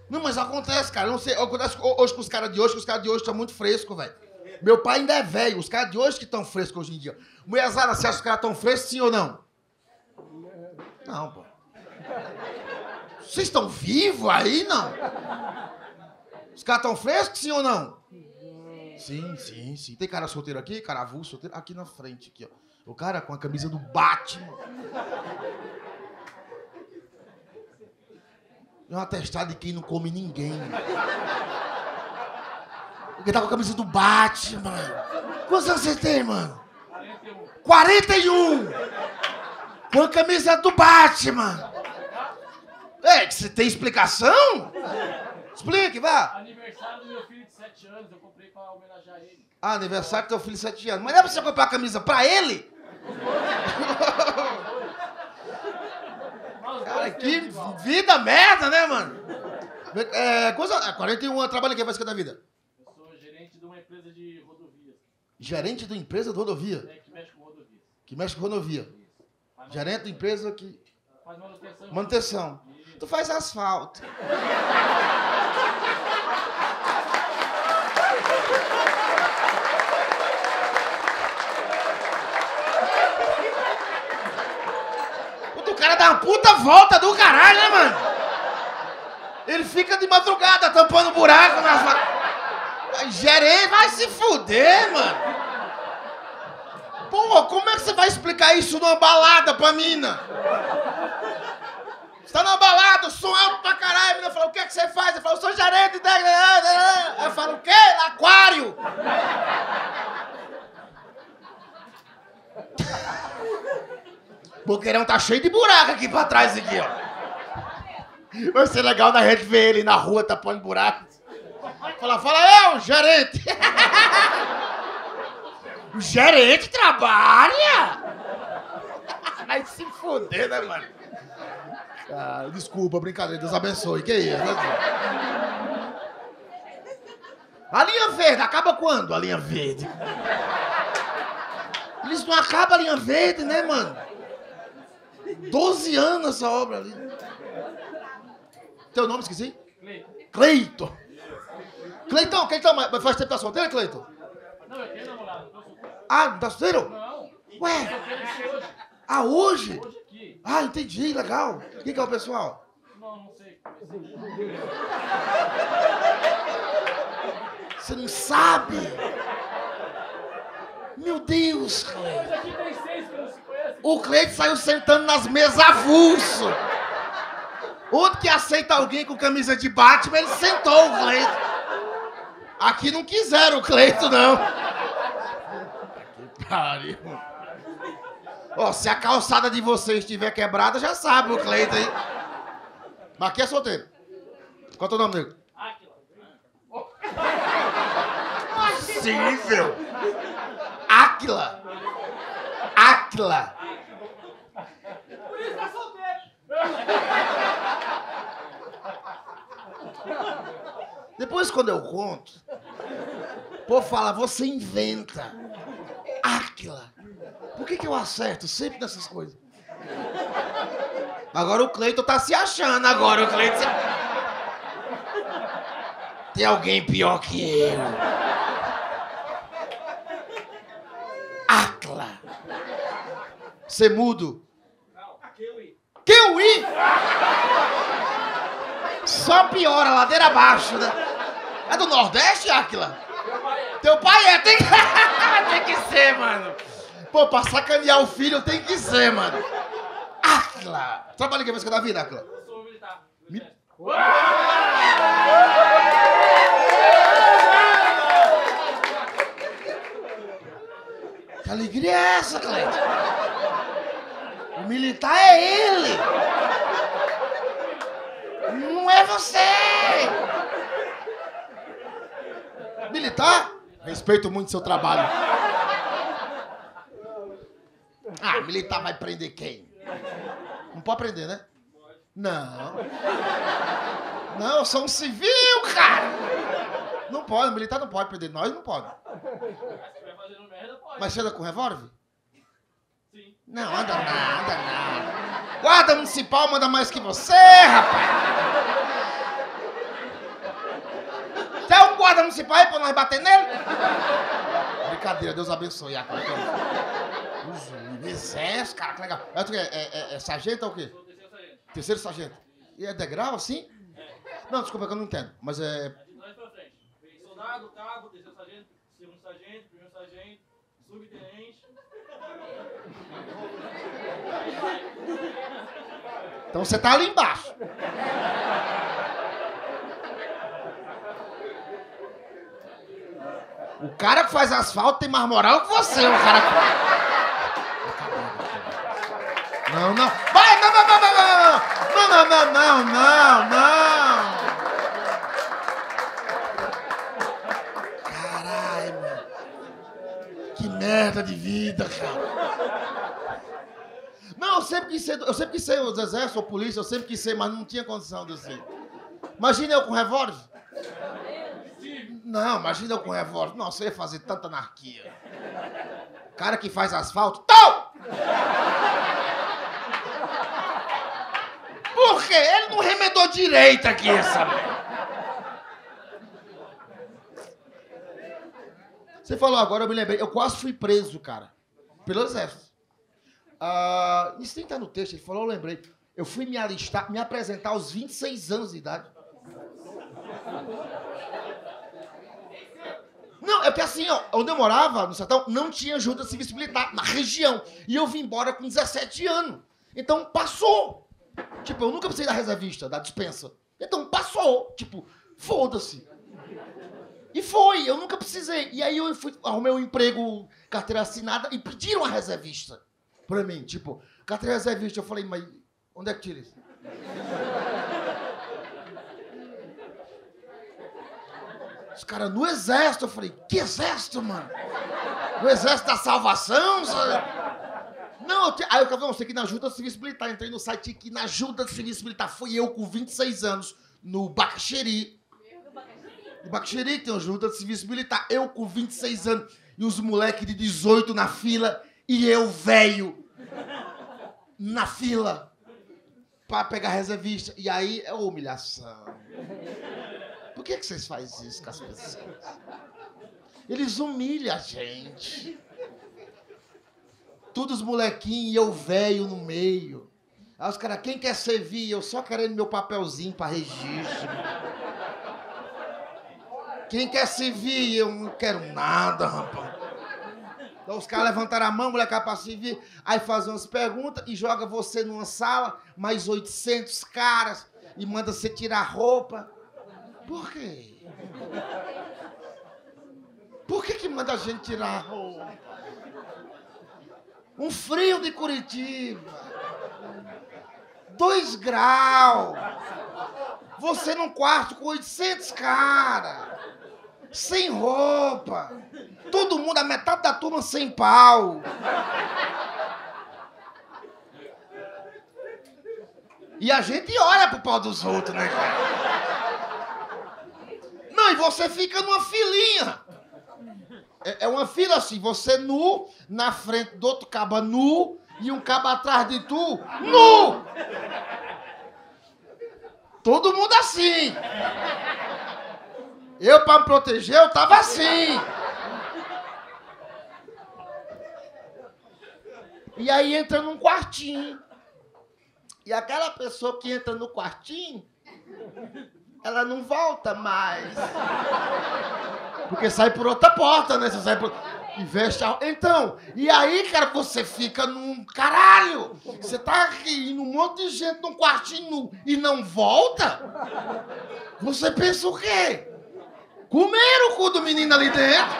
Não, mas acontece, cara. Eu não sei. Acontece hoje com os caras de hoje, que os caras de hoje estão muito frescos, velho. Meu pai ainda é velho. Os caras de hoje que estão frescos hoje em dia. Mulherzada, você acha que os caras estão frescos, sim ou não? Não, pô. Vocês estão vivos aí, não? Os caras estão frescos, sim ou não? Sim, sim, sim. Tem cara solteiro aqui? Cara avulso solteiro? Aqui na frente, aqui, ó. O cara com a camisa do Batman. É um atestado de quem não come ninguém. Porque tá com a camisa do Batman. Quantos anos você tem, mano? 41! Com a camisa do Batman. É, você tem explicação? Explique, vá. Aniversário do meu filho de 7 anos, eu comprei pra homenagear ele. Ah, aniversário do teu filho de 7 anos. Mas não é pra você comprar a camisa pra ele? Cara, que vida merda, né, mano? 41 anos, trabalha em que faz que da vida? Eu sou gerente de uma empresa de rodovias. Gerente de uma empresa de rodovia? Que mexe com rodovias. Que mexe com rodovia. Gerente de empresa que... Faz manutenção. Manutenção. Tu faz asfalto. O cara dá uma puta volta do caralho, né, mano? Ele fica de madrugada tampando buraco nas... Gerente, vai se fuder, mano. Pô, como é que você vai explicar isso numa balada pra mina? Você tá numa balada, o som alto pra caralho, a menina fala, o que é que você faz? Eu falo, eu sou gerente da... Eu falo, o quê? Aquário! O boqueirão tá cheio de buraco aqui pra trás, aqui, ó. Vai ser legal da gente ver ele na rua tapando buraco. Fala, eu, gerente! O gerente trabalha? Vai se fuder, né, mano? Ah, desculpa, brincadeira, Deus abençoe. Que isso, né? A linha verde, acaba quando a linha verde? Eles não acabam a linha verde, né, mano? 12 anos essa obra ali. Teu nome, esqueci? Cleiton. Cleiton, mas faz tempo que tá solteiro, Cleiton? Não, eu tenho namorado, não sou... Ah, não tá solteiro? Não. Ué? Eu tenho hoje. Ah, hoje? Hoje aqui. Ah, entendi, legal. Quem que é o pessoal? Não sei. Você não sabe? Meu Deus, Cleiton. Mas aqui tem 6 que não se conhecem. O Cleiton saiu sentando nas mesas avulso. Outro que aceita alguém com camisa de Batman, ele sentou o Cleiton. Aqui não quiseram o Cleiton, não. Que pariu. Ó, se a calçada de vocês estiver quebrada, já sabe o Cleiton aí. Mas aqui é solteiro. Qual é o teu nome dele? Possível. Áquila. Áquila. Por isso tá solteiro. Depois, quando eu conto, o povo fala, você inventa. Áquila. Por que eu acerto sempre nessas coisas? Agora o Cleiton tá se achando, agora o Cleiton... Tem alguém pior que eu. Áquila. Você mudo? Não, Kiwi. Kiwi? Só piora, ladeira abaixo, né? É do Nordeste, Áquila? Teu pai é, tem que ser, mano. Pô, pra sacanear o filho tem que ser, mano. Áquila. Trabalha em que música da vida, Áquila? Eu sou militar. Que alegria é essa, Cleiton? O militar é ele. Não é você. Militar? Respeito muito seu trabalho. Ah, militar vai prender quem? Não pode prender, né? Não. Não, eu sou um civil, cara. Não pode, o militar não pode prender nós, não pode. Mas você anda com revólver? Sim. Não, anda não. Guarda municipal manda mais que você, rapaz. guarda municipal aí pra nós bater nele? Brincadeira, Deus abençoe. Exército, cara, que legal. É sargento ou o quê? Sou terceiro sargento. Terceiro sargento. E é degrau assim? Não, desculpa, que eu não entendo. Mas é... De trás pra frente. Vem soldado, cabo, terceiro sargento, segundo sargento, primeiro sargento, subtenente. Então você tá ali embaixo. O cara que faz asfalto tem mais moral que você, o cara que... Não. Vai, não. Caralho, mano. Que merda de vida, cara. Não, eu sempre quis ser o exército ou polícia, eu sempre quis ser, mas não tinha condição de ser. Imagina eu com revólver. Não, imagina eu com revólver. Nossa, eu ia fazer tanta anarquia. Cara que faz asfalto. Tau! Por quê? Ele não remendou direito aqui, essa merda. Você falou agora, eu me lembrei. Eu quase fui preso, cara. Pelo exército. Isso nem tá no texto, ele falou, eu lembrei. Eu fui me alistar, me apresentar aos 26 anos de idade. Não, é porque assim, ó, onde eu morava, no sertão, não tinha ajuda civil militar na região. E eu vim embora com 17 anos. Então, passou. Tipo, eu nunca precisei da reservista, da dispensa. Então, passou. Tipo, foda-se. E foi, eu nunca precisei. E aí eu arrumei um emprego, carteira assinada, e pediram a reservista pra mim. Tipo, carteira reservista. Eu falei, mas onde é que tira isso? Os caras, no exército. Eu falei, que exército, mano? No exército da salvação? Não, aí eu falei, não, você aqui na Junta Civil Militar. Entrei no site aqui na Junta Civil Militar. Fui eu com 26 anos, no Bacaxeri. No Bacaxeri, que tem uma Junta Civil Militar. Eu com 26 anos. E os moleques de 18 na fila. E eu, velho, na fila. Pra pegar reservista. E aí é humilhação. Por que vocês fazem isso com as pessoas? Eles humilham a gente. Todos os molequinhos e eu velho no meio. Aí os caras, quem quer servir? Eu só querendo meu papelzinho pra registro. Quem quer servir? Eu não quero nada, rapaz. Então os caras levantaram a mão, molecada pra servir, aí fazem umas perguntas e joga você numa sala, mais 800 caras, e manda você tirar a roupa. Por quê? Por que manda a gente tirar a roupa? Um frio de Curitiba. 2 graus. Você num quarto com 800 caras. Sem roupa. Todo mundo, a metade da turma sem pau. E a gente olha pro pau dos outros, né, cara? Não, e você fica numa filinha. É uma fila assim, você nu, na frente do outro caba nu, e um caba atrás de tu, nu! Todo mundo assim. Eu, pra me proteger, eu tava assim. E aí entra num quartinho. E aquela pessoa que entra no quartinho, ela não volta mais. Porque sai por outra porta, né? Você sai por... E veste a... Então, e aí, cara, você fica num... Caralho! Você tá aqui, indo um monte de gente num quartinho nu e não volta? Você pensa o quê? Comeram o cu do menino ali dentro?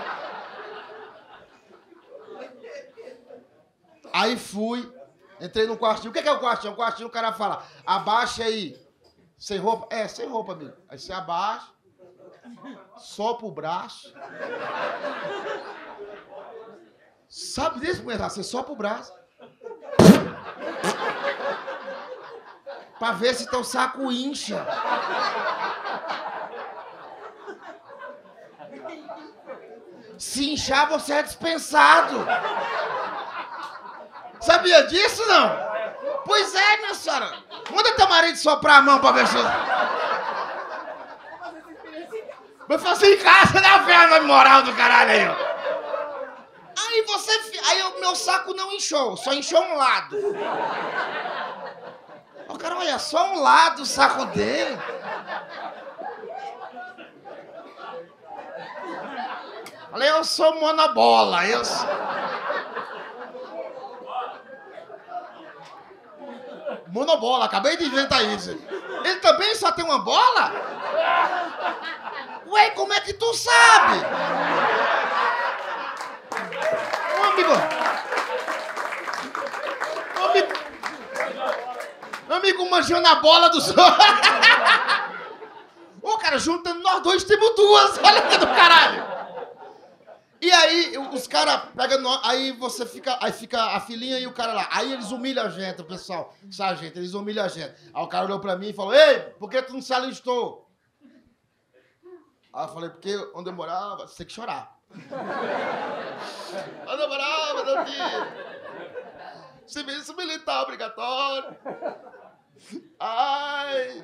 Aí fui, entrei no quartinho. O que é o quartinho? O quartinho, o cara fala, abaixa aí. Sem roupa? É, sem roupa, amigo. Aí você abaixa, sopra o braço. Sabe disso, mulher? Você sopra o braço. Pra ver se teu saco incha. Se inchar, você é dispensado. Sabia disso, não? Pois é, minha senhora. Manda teu marido soprar a mão pra ver se... Mas eu assim, em casa, né, velho, moral do caralho aí, ó. Aí o meu saco não inchou, só inchou um lado. O cara, olha, só um lado o saco dele. Falei, eu sou monobola, Monobola, acabei de inventar isso. Ele também só tem uma bola? Ué, como é que tu sabe? Ô, amigo. Meu amigo manjando a bola dos outros. Ô, cara, juntando nós dois temos duas. Olha que do caralho. E aí, os caras pegam... Aí você fica... Aí fica a filhinha e o cara lá. Aí eles humilham a gente, o pessoal. Sargento, eles humilham a gente. Aí o cara olhou pra mim e falou, ei, por que tu não se alistou? Aí eu falei, porque onde eu morava, você tem que chorar. Onde eu morava, não tinha. Serviço militar obrigatório. Ai.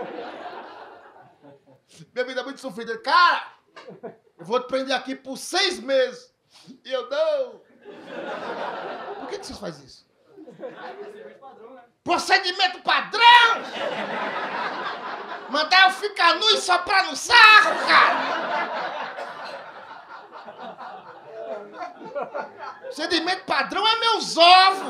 Minha vida é muito sofrida. Cara, eu vou te prender aqui por 6 meses. E eu não. Por que vocês fazem isso? Procedimento padrão! Mandar eu ficar nu e soprar no sarro, cara! Procedimento padrão é meus ovos!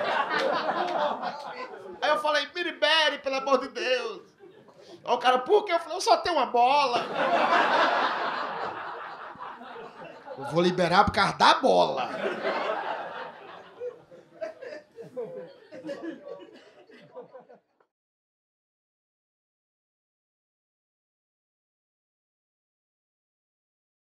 Aí eu falei, me libere, pelo amor de Deus! Aí o cara, por quê? Eu falei, eu só tenho uma bola! Eu vou liberar por causa da bola!